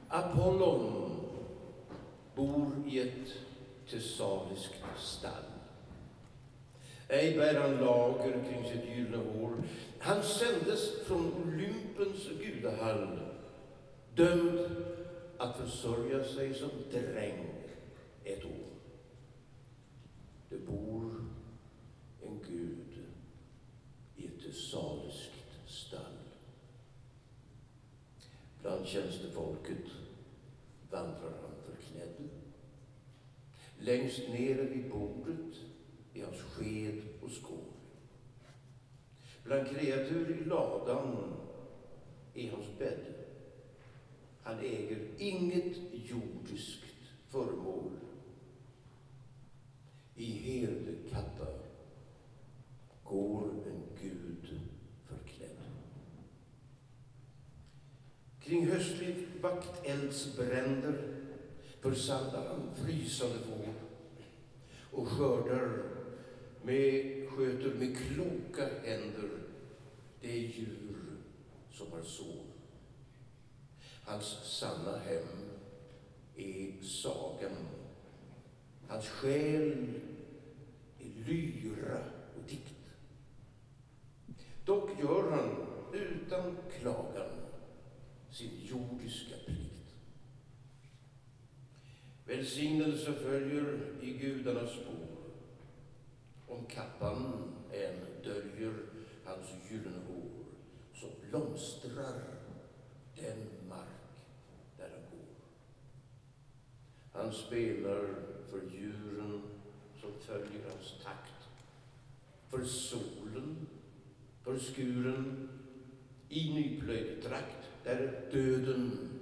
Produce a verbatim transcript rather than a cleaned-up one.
Apollon bor i ett thessaliskt stall. Ej bär han lager kring sitt gyllene hår. Han sändes från Olympens gudahall, dömd att försörja sig som dräng ett år. Det bor en gud i ett thessaliskt stall. Bland tjänstefolket vandrar han förklädd. Längst nere vid bordet är hans sked och skål. Bland kreatur i ladan är hans bädd. Han äger inget jordiskt föremål. I herdekappa går en gud förklädd. Kring höstligt vakteldsbränder församlar han frysande får och skördar med, sköter med kloka händer det djur som har sår. Hans sanna hem är sagan. Hans själ är lyra och dikt. Dock gör han utan klagan sin jordiska plikt. Välsignelse följer i gudarnas spår. Om kappan än döljer hans gyllene hår, så blomstrar den mark där han går. Han spelar för djuren som följer hans takt, för solen, för skuren i nyplöjd trakt där döden